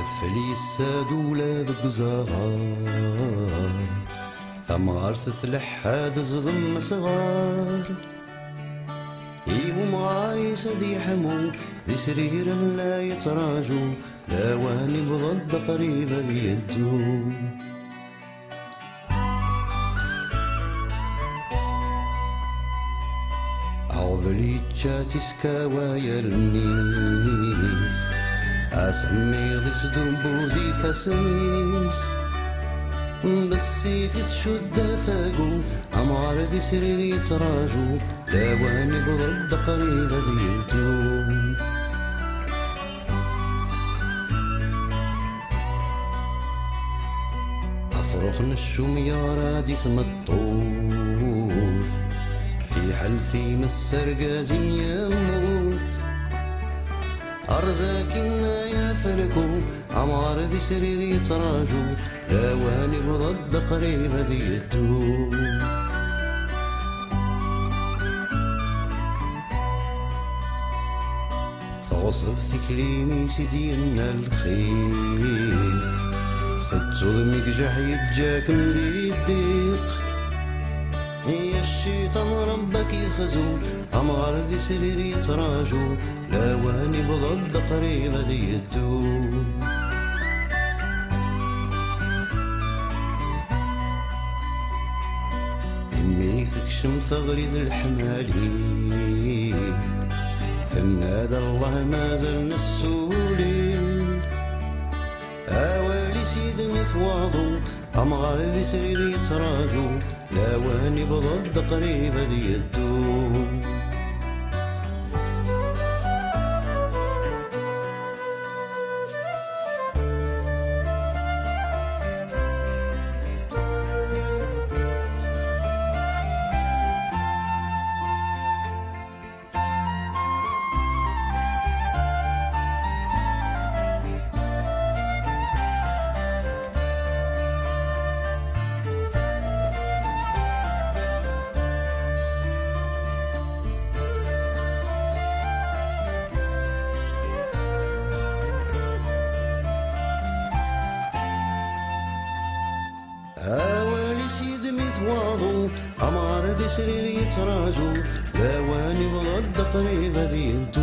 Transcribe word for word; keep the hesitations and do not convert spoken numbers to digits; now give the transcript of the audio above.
أثفلي الساد ولاد قزاغار ثمار تسلح هاد زضم صغار إيو معاريس ذي حمو ذي سرير لا يتراجو لا واني بضد قريبة ذي يدو عوضلي تشاتيس كوايا المنيس أسمي ذي سدنبوزي فسميس بسي في شدة فاقو عمار ذي سريري تراجو لا واني برد قريبة ذي يدوم أفرخ نشوم يا رادي ثم الطوث في حلثي مسر قازم يموث أرزاكنا يا فركو عمار ذي سريري تراجو لا واني برد قريبة ذي يدو ثوصف ثكليمي سدينا الخير ستظلمك جحي جاكم ذي الديق يا الشيطان ربك يخزو عمار ذي سريري تراجو لا واني بضد قريبة ذي يدو إمي ثكشم ثغري ذي الحمالي ثناد الله ما زلنا السولي أوالي سيد مثواضو عمار ذي سريري تراجو لا واني بضد قريبة ذي يدو أوالي سيد مثواضو عمار ذي سريري تراجو لا واني بضد قريبة ذي يدو